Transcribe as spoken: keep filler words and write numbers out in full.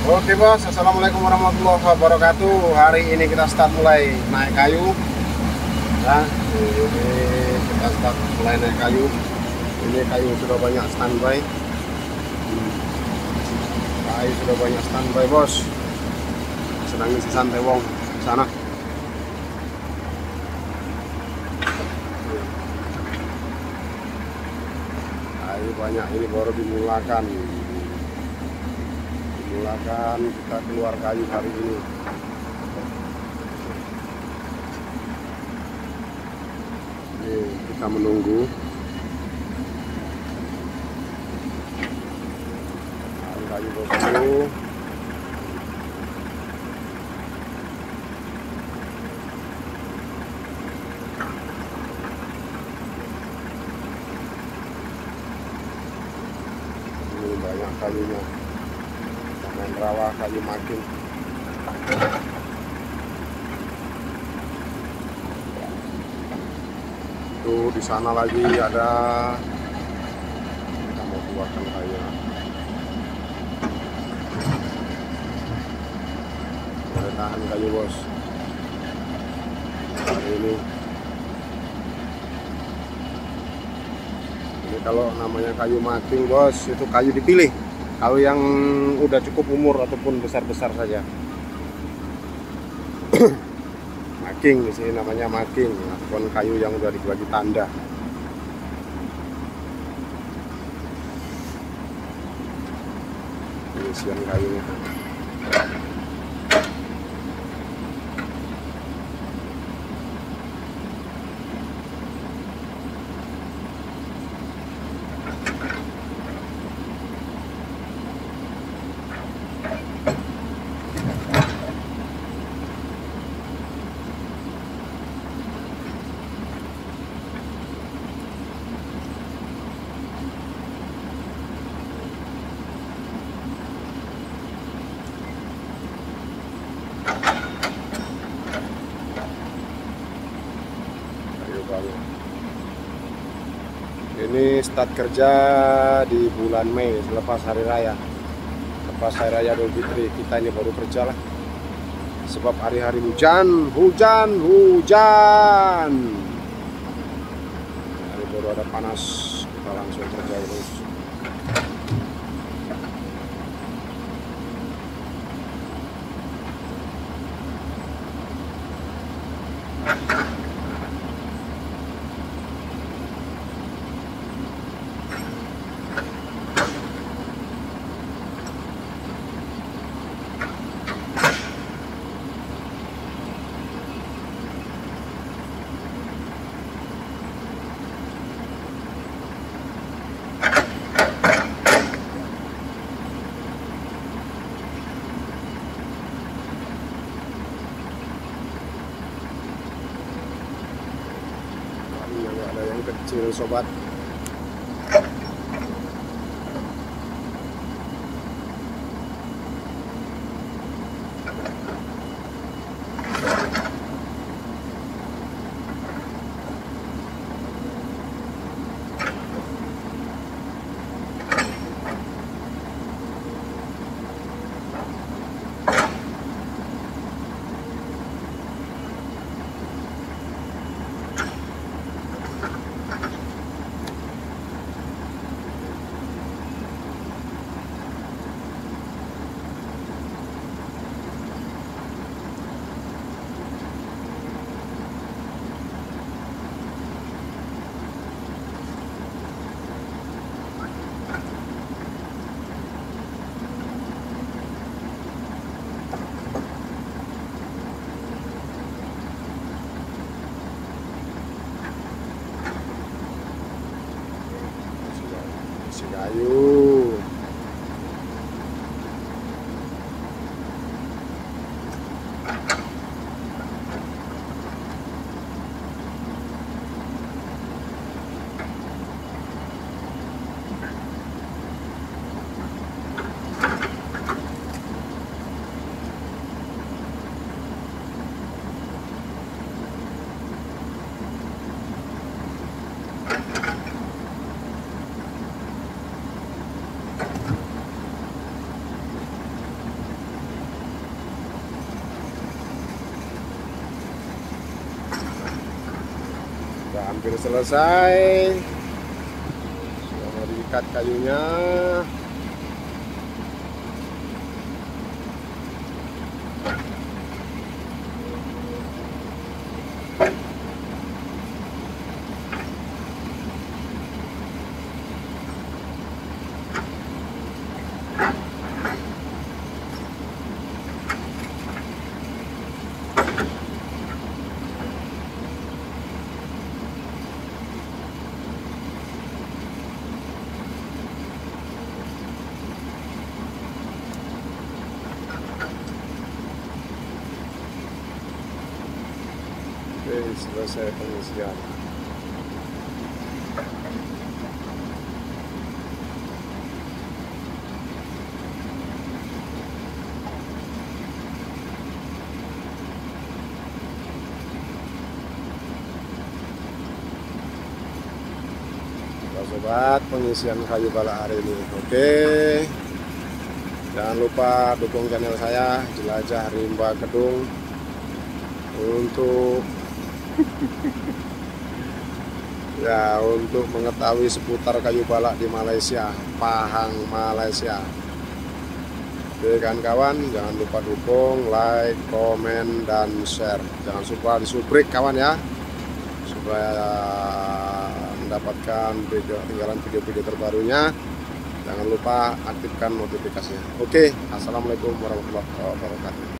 Oke bos, assalamualaikum warahmatullahi wabarakatuh. Hari ini kita start mulai naik kayu. Ya, ini kita start mulai naik kayu. Ini kayu sudah banyak standby. Kayu sudah banyak standby bos. Sedang isi santai wong sana. Kayu banyak, ini baru dimulakan. Dimulakan kita keluar kayu hari ini. Ini kita menunggu. Kayu bosku. Ini banyak kayunya. Main rawa kayu makin. Tuh di sana lagi ada. Kita mau keluarkan kayu. Boleh tahan kayu bos. Hari ini. Ini kalau namanya kayu makin bos, itu kayu dipilih. Kalau yang udah cukup umur ataupun besar-besar saja. Making di sini namanya making, ataupun kayu yang udah dibagi tanda. Ini isian kayunya. Ini start kerja di bulan Mei selepas hari raya. Lepas hari raya Idul Fitri kita ini baru kerja lah. Sebab hari-hari hujan, hujan, hujan. Hari baru ada panas, kita langsung kerja terus. Ada yang kecil sobat. Kayu. hampir selesai. Sudah mau diikat kayunya. Oke, selesai pengisian. Sobat, pengisian kayu balak hari ini. Oke, jangan lupa dukung channel saya Jelajah Rimba Kedung untuk ya untuk mengetahui seputar kayu balak di Malaysia, Pahang, Malaysia. Oke kawan-kawan, jangan lupa dukung, like, komen, dan share. Jangan lupa disubscribe kawan ya, supaya mendapatkan video tinggalan video-video terbarunya. Jangan lupa aktifkan notifikasinya. Oke, assalamualaikum warahmatullahi wabarakatuh.